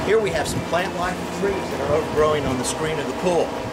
Here we have some plant life trees that are overgrowing on the screen of the pool.